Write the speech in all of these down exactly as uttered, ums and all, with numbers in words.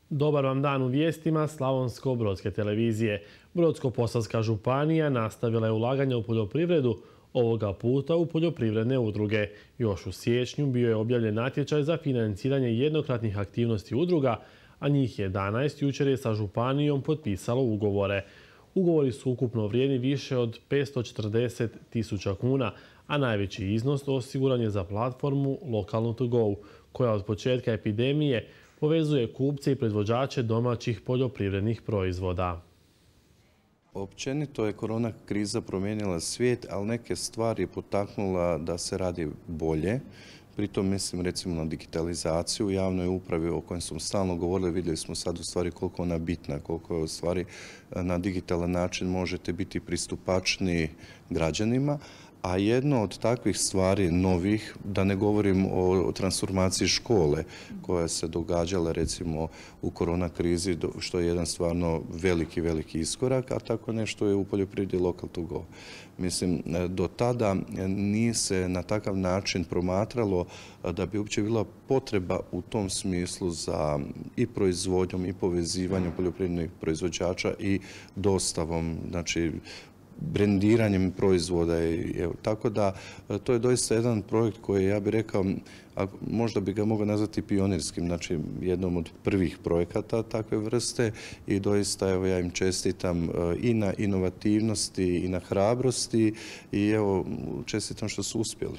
Dobar vam dan u vijestima Slavonsko-brodske televizije. Brodsko-posavska županija nastavila je ulaganje u poljoprivredu, ovoga puta u poljoprivredne udruge. Još u siječnju bio je objavljen natječaj za financiranje jednokratnih aktivnosti udruga, a njih jedanaest jučer je sa županijom potpisalo ugovore. Ugovori su ukupno vrijedni više od petsto četrdeset tisuća kuna, a najveći iznos osiguran je za platformu Lokalno to go, koja od početka epidemije povezuje kupce i proizvođače domaćih poljoprivrednih proizvoda. Općenito je korona kriza promijenila svijet, ali neke stvari je potaknula da se radi bolje. Pritom mislim recimo na digitalizaciju u javnoj upravi o kojoj smo stalno govorili. Vidjeli smo sad u stvari koliko ona bitna, koliko je u stvari na digitalan način možete biti pristupačniji građanima. A jedno od takvih stvari novih, da ne govorim o transformaciji škole koja se događala recimo u korona krizi, što je jedan stvarno veliki, veliki iskorak, a tako nešto je u poljoprivredi Local to go. Mislim, do tada nije se na takav način promatralo da bi uopće bila potreba u tom smislu za i proizvodnjom i povezivanjem poljoprivrednih proizvođača i dostavom, znači brendiranjem proizvoda. Evo, tako da to je doista jedan projekt koji ja bih rekao, a možda bi ga mogao nazvati pionirskim, znači jednom od prvih projekata takve vrste i doista evo ja im čestitam i na inovativnosti i na hrabrosti i evo čestitam što su uspjeli.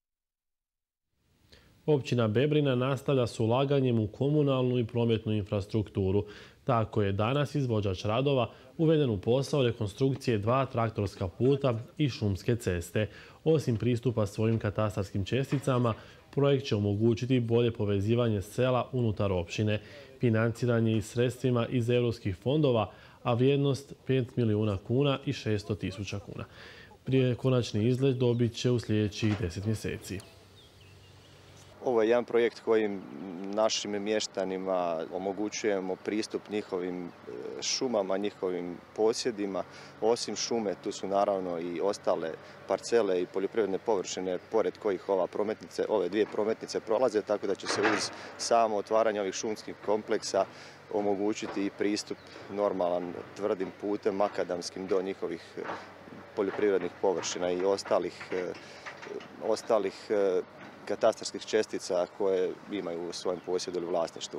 Općina Bebrina nastavlja s ulaganjem u komunalnu i prometnu infrastrukturu. Tako je danas izvođač radova uveden u posao rekonstrukcije dva traktorska puta i šumske ceste. Osim pristupa svojim katastarskim česticama, projekt će omogućiti bolje povezivanje sela unutar općine, financiranje i sredstvima iz europskih fondova, a vrijednost pet milijuna kuna i šesto tisuća kuna. Prije konačni izgled dobit će u sljedećih deset mjeseci. Ovo je jedan projekt kojim našim mještanima omogućujemo pristup njihovim šumama, njihovim posjedima. Osim šume, tu su naravno i ostale parcele i poljoprivredne površine pored kojih ova prometnice, ove dvije prometnice prolaze, tako da će se uz samo otvaranje ovih šumskih kompleksa omogućiti i pristup normalan tvrdim putem makadamskim do njihovih poljoprivrednih površina i ostalih, ostalih katastarskih čestica koje imaju u svojem posjedu ili vlasništvu.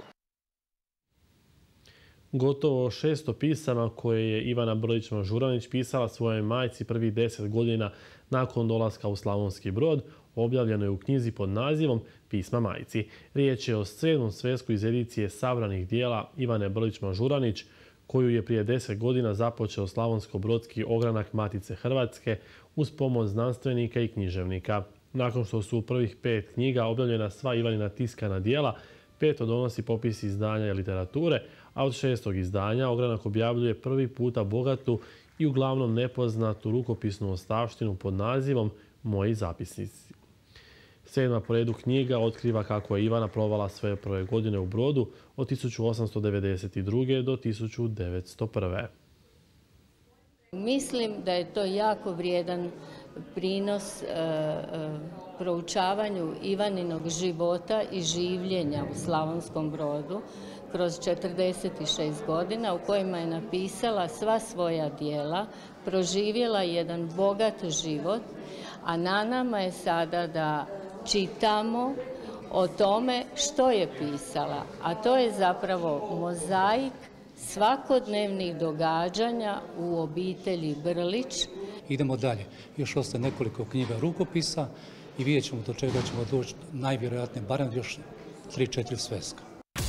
Gotovo šesto pisama koje je Ivana Brlić-Mažuranić pisala svojoj majci prvih deset godina nakon dolaska u Slavonski Brod objavljeno je u knjizi pod nazivom Pisma majci. Riječ je o sedmom svesku iz edicije sabranih dijela Ivane Brlić-Mažuranić, koju je prije deset godina započeo Slavonsko-brodski ogranak Matice Hrvatske uz pomoć znanstvenika i književnika. Nakon što su u prvih pet knjiga objavljena sva Ivanina tiskana dijela, peto donosi popis izdanja i literature, a od šestog izdanja ogranak objavljuje prvi puta bogatu i uglavnom nepoznatu rukopisnu ostavštinu pod nazivom Moji zapisnici. Sedma po redu knjiga otkriva kako je Ivana provala svoje prve godine u Brodu od tisuću osamsto devedeset druge. do tisuću devetsto prve. Mislim da je to jako vrijedan prinos e, e, proučavanju Ivaninog života i življenja u Slavonskom Brodu kroz četrdeset šest godina u kojima je napisala sva svoja djela, proživjela jedan bogat život, a na nama je sada da čitamo o tome što je pisala, a to je zapravo mozaik svakodnevnih događanja u obitelji Brlić. Idemo dalje. Još ostaje nekoliko knjiga rukopisa i vidjet ćemo do čega ćemo doći najvjerojatnije barem još tri četiri sveska.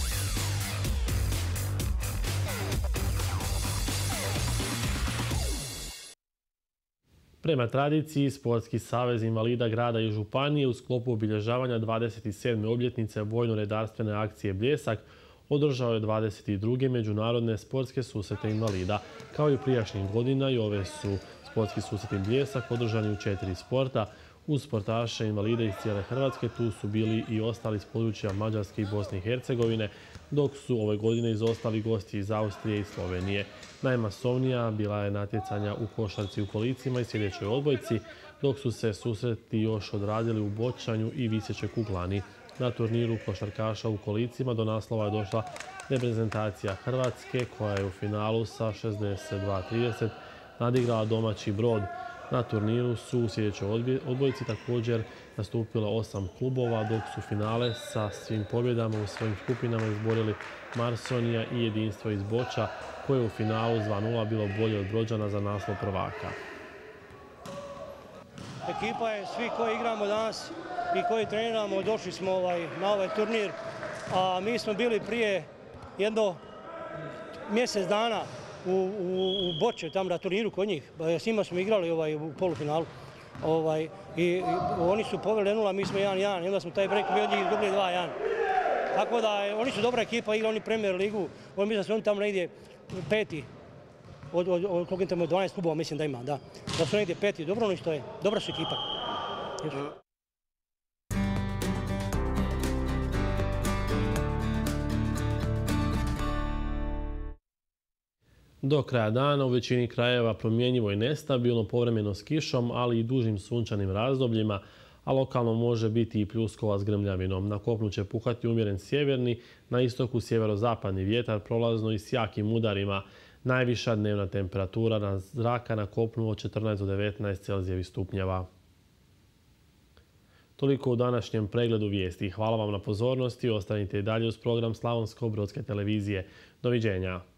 Prema tradiciji, Sportski savez invalida grada i županije u sklopu obilježavanja dvadeset sedme obljetnice vojno-redarstvene akcije Bljesak održao je dvadeset druge međunarodne sportske susrete invalida. Kao i prijašnjih godina i ove su sportski susreti Bljesak održani u četiri sporta. Uz sportaše invalide iz cijele Hrvatske tu su bili i ostali s područja Mađarske i Bosne i Hercegovine, dok su ove godine izostali gosti iz Austrije i Slovenije. Najmasovnija bila je natjecanja u košarci u kolicima i sljedećoj odbojci, dok su se susreti još odradili u bočanju i visećoj kuglani. Na turniru košarkaša u kolicima do naslova je došla reprezentacija Hrvatske koja je u finalu sa šezdeset dva trideset nadigrala domaći Brod. Na turniru su u sljedećoj odbojci također nastupilo osam klubova, dok su finale sa svim pobjedama u svojim skupinama izborili Marsonija i Jedinstvo iz Boča, koje je u finalu s dva nula bilo bolje od Brođana za naslov prvaka. Ekipa je svi koji igramo danas i koji treniramo, došli smo ovaj, na ovaj turnir, a mi smo bili prije jedno mjesec dana u, u, u Boče, tamo na turniru kod njih. S njima smo igrali ovaj, u polufinalu. Ovaj, i, i oni su poveli nula, mi smo jedan jedan, i onda smo taj break mi od njih izgubili dva jedan. Tako da je, oni su dobra ekipa, igrali oni Premier ligu, oni mislim da su oni tamo negdje peti. Od, od, od koliko tamo dvanaest klubova mislim da ima, da. Da su negdje peti, dobro oni stoje, dobra su ekipa. Do kraja dana u većini krajeva promjenjivo i nestabilno, povremeno s kišom, ali i dužim sunčanim razdobljima, a lokalno može biti i pljuskova s grmljavinom. Na kopnu će puhati umjeren sjeverni, na istoku sjeverozapadni vjetar prolazno i s jakim udarima. Najviša dnevna temperatura na zraka na kopnu od četrnaest do devetnaest Celzijevih stupnjeva. Toliko u današnjem pregledu vijesti. Hvala vam na pozornosti. Ostanite i dalje uz program Slavonsko-brodske televizije. Doviđenja.